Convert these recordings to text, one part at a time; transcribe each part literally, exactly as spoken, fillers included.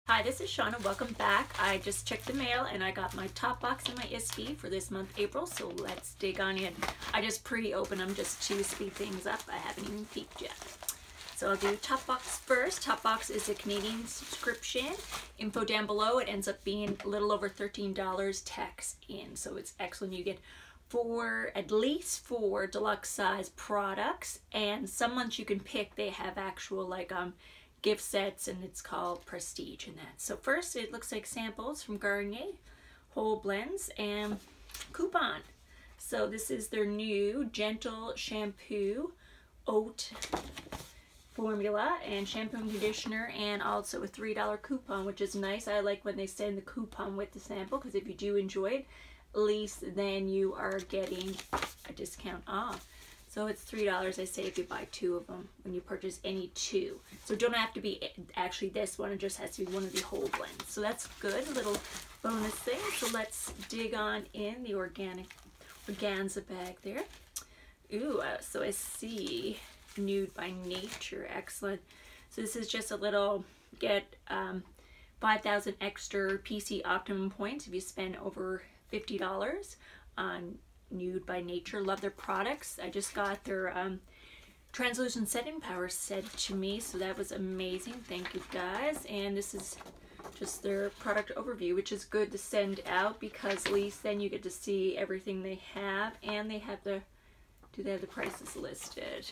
Hi, this is Shauna. Welcome back. I just checked the mail and I got my top box and my I S B for this month, April, so let's dig on in. I just pre-opened them just to speed things up. I haven't even peeked yet. So I'll do top box first. Top box is a Canadian subscription. Info down below. It ends up being a little over thirteen dollars tax in, so it's excellent. You get four, at least four deluxe size products, and some months you can pick. They have actual like um gift sets, and it's called Prestige and that. So first it looks like samples from Garnier, whole blends, and coupon. So this is their new Gentle Shampoo Oat formula and shampoo and conditioner, and also a three dollar coupon, which is nice. I like when they send the coupon with the sample, because if you do enjoy it, at least then you are getting a discount off. So it's three dollars, I say, if you buy two of them when you purchase any two. So it don't have to be actually this one, it just has to be one of the whole blends. So that's good, a little bonus thing. So let's dig on in the organic organza bag there. Ooh, uh, so I see Nude by Nature, excellent. So this is just a little, get um, five thousand extra P C Optimum points if you spend over fifty dollars on Nude by Nature. Love their products. I just got their um, translucent setting powder sent to me, so that was amazing. Thank you guys. And this is just their product overview, which is good to send out, because at least then you get to see everything they have. And they have the, do they have the prices listed?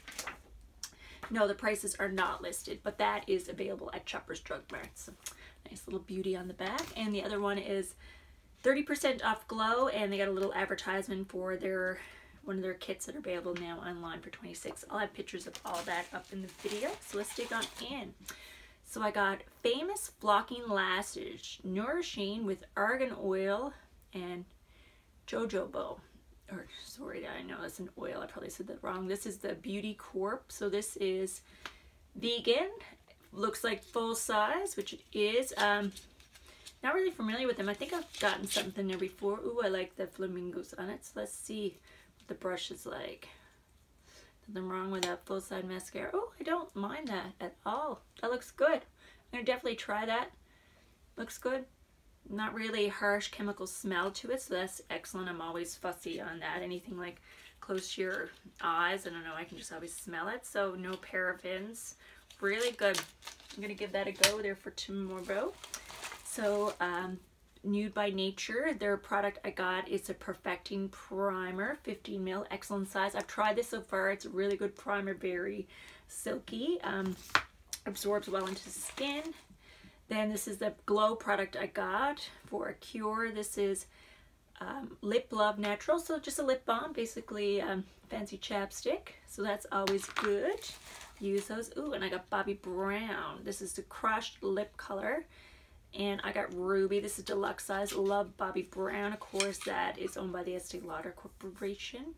No, the prices are not listed, but that is available at Shoppers Drug Mart. So nice little beauty on the back. And the other one is thirty percent off Glow, and they got a little advertisement for their one of their kits that are available now online for twenty-six dollars. I'll have pictures of all that up in the video. So let's dig on in. So I got Famous Flocking Lashes, nourishing with argan oil and jojoba. Or sorry, I know that's an oil. I probably said that wrong. This is the Beauty Corp. So this is vegan. Looks like full size, which it is. Um, Not really familiar with them. I think I've gotten something there before. Ooh, I like the flamingos on it. So let's see what the brush is like. Nothing wrong with that full side mascara. Oh, I don't mind that at all. That looks good. I'm gonna definitely try that. Looks good. Not really harsh chemical smell to it, so that's excellent. I'm always fussy on that. Anything like close to your eyes, I don't know, I can just always smell it. So no parabens. Really good. I'm gonna give that a go there for tomorrow. So, um, Nude by Nature, their product I got is a Perfecting Primer, fifteen mil, excellent size. I've tried this so far. It's a really good primer, very silky, um, absorbs well into the skin. Then this is the Glow product I got for a cure. This is um, Lip Love Natural, so just a lip balm, basically um, fancy chapstick. So that's always good. Use those. Ooh, and I got Bobbi Brown. This is the Crushed Lip Color. And I got Ruby. This is deluxe size. Love Bobbi Brown. Of course, that is owned by the Estee Lauder Corporation.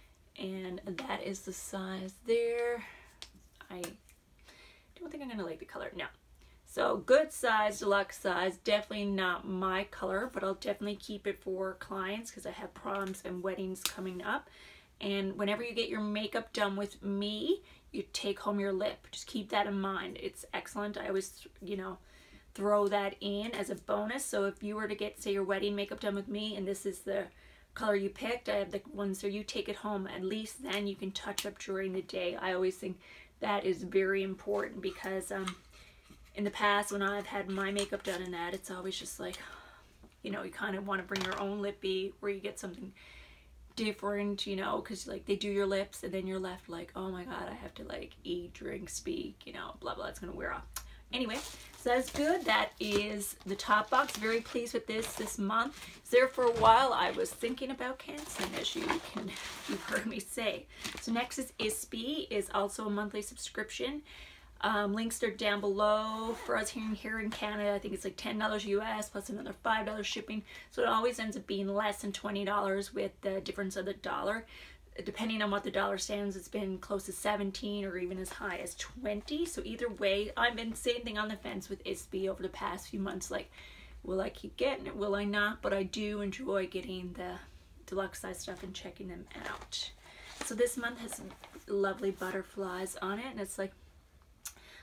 And that is the size there. I don't think I'm going to like the color. No. So, good size, deluxe size. Definitely not my color, but I'll definitely keep it for clients because I have proms and weddings coming up. And whenever you get your makeup done with me, you take home your lip. Just keep that in mind. It's excellent. I always, you know, throw that in as a bonus. So if you were to get, say, your wedding makeup done with me and this is the color you picked, I have the ones, so you take it home, at least then you can touch up during the day. I always think that is very important, because um, in the past when I've had my makeup done in that, it's always just like, you know, you kind of want to bring your own lippy where you get something different, you know, because like they do your lips and then you're left like, oh my god, I have to like eat, drink, speak, you know, blah blah, it's gonna wear off. Anyway, so that's good. That is the top box. Very pleased with this this month. It's there for a while. I was thinking about canceling, as you can, you've heard me say. So next is I S B, is also a monthly subscription. Um, links are down below. For us here, here in Canada, I think it's like ten dollars U S plus another five dollars shipping. So it always ends up being less than twenty dollars with the difference of the dollar. Depending on what the dollar stands, it's been close to seventeen or even as high as twenty. So either way, I've been same thing on the fence with I S B over the past few months. Like, will I keep getting it? Will I not? But I do enjoy getting the deluxe size stuff and checking them out. So this month has lovely butterflies on it, and it's like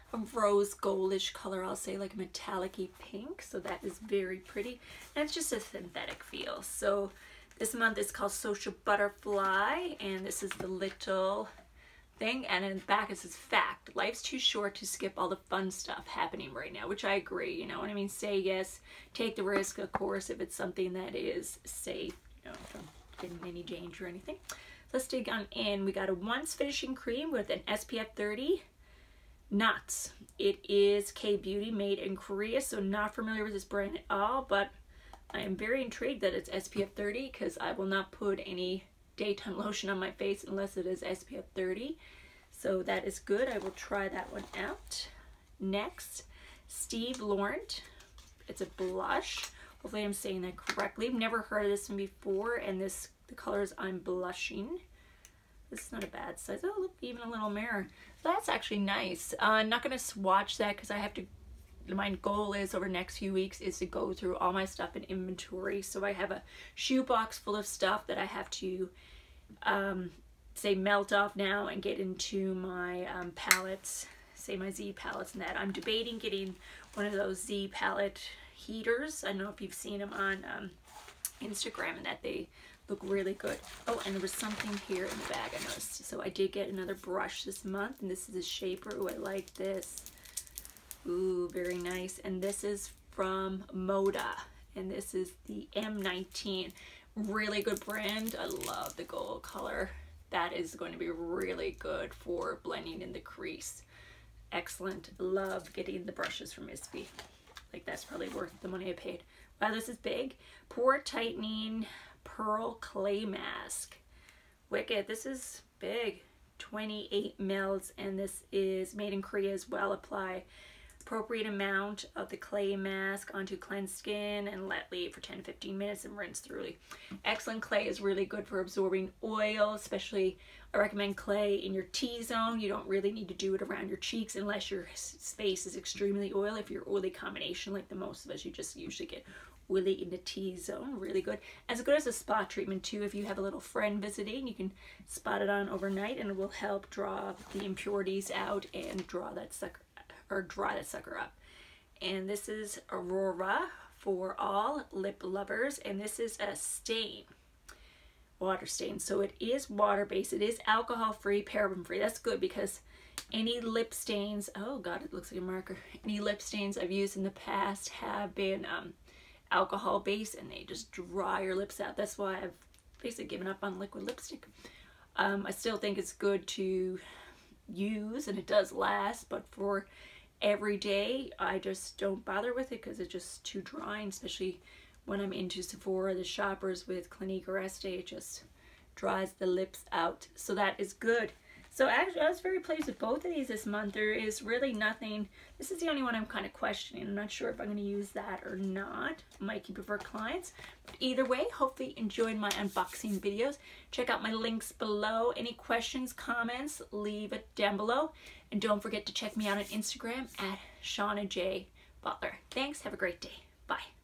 a rose goldish color, I'll say, like a metallic-y pink. So that is very pretty. And it's just a synthetic feel. So this month is called Social Butterfly, and this is the little thing, and in the back it says, fact, life's too short to skip all the fun stuff happening right now, which I agree, you know what I mean? Say yes, take the risk, of course, if it's something that is safe, you know, from getting any danger or anything. Let's dig on in. We got a Once Finishing Cream with an S P F thirty. Nuts. It is K-Beauty, made in Korea, so not familiar with this brand at all, but I am very intrigued that it's S P F thirty, because I will not put any daytime lotion on my face unless it is S P F thirty. So that is good. I will try that one out. Next, Steve Laurent. It's a blush. Hopefully I'm saying that correctly. I've never heard of this one before, and this the colors I'm blushing. This is not a bad size. Oh, look, even a little mirror. That's actually nice. Uh, I'm not going to swatch that because I have to, my goal is over the next few weeks is to go through all my stuff in inventory. So I have a shoebox full of stuff that I have to um, say melt off now and get into my um, palettes, say my Z palettes and that. I'm debating getting one of those Z palette heaters. I don't know if you've seen them on um, Instagram, and that they look really good. Oh, and there was something here in the bag I noticed. So I did get another brush this month, and this is a shaper. Ooh, I like this. Ooh, very nice. And this is from Moda, and this is the M nineteen. Really good brand. I love the gold color. That is going to be really good for blending in the crease. Excellent. Love getting the brushes from Mispy. Like, that's probably worth the money I paid. Wow, this is big. Pore Tightening Pearl Clay Mask. Wicked. This is big. twenty-eight mils, and this is made in Korea as well. Apply appropriate amount of the clay mask onto cleansed skin and let leave for ten to fifteen minutes and rinse thoroughly. Excellent. Clay is really good for absorbing oil, especially I recommend clay in your T-zone. You don't really need to do it around your cheeks unless your space is extremely oily. If you're oily combination like the most of us, you just usually get oily in the T-zone. Really good. As good as a spot treatment too. If you have a little friend visiting, you can spot it on overnight and it will help draw the impurities out and draw that sucker or dry that sucker up. And this is Aurora for all lip lovers, and this is a stain, water stain. So it is water based, it is alcohol free, paraben free. That's good, because any lip stains, oh god, it looks like a marker, any lip stains I've used in the past have been um, alcohol based, and they just dry your lips out. That's why I've basically given up on liquid lipstick. um, I still think it's good to use, and it does last, but for every day I just don't bother with it because it's just too drying, especially when I'm into Sephora, the shoppers with Clinique or Estee. It just dries the lips out. So that is good. So actually I was very pleased with both of these this month. There is really nothing, this is the only one I'm kind of questioning. I'm not sure if I'm going to use that or not. I might keep it for clients. But either way, hopefully you enjoyed my unboxing videos. Check out my links below. Any questions, comments, leave it down below. And don't forget to check me out on Instagram at Shauna J. Butler. Thanks. Have a great day. Bye.